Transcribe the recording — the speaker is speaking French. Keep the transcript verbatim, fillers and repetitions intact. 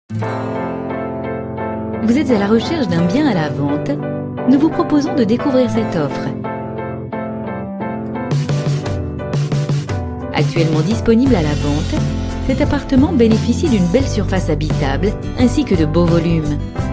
Vous êtes à la recherche d'un bien à la vente? Nous vous proposons de découvrir cette offre. Actuellement disponible à la vente, cet appartement bénéficie d'une belle surface habitable ainsi que de beaux volumes.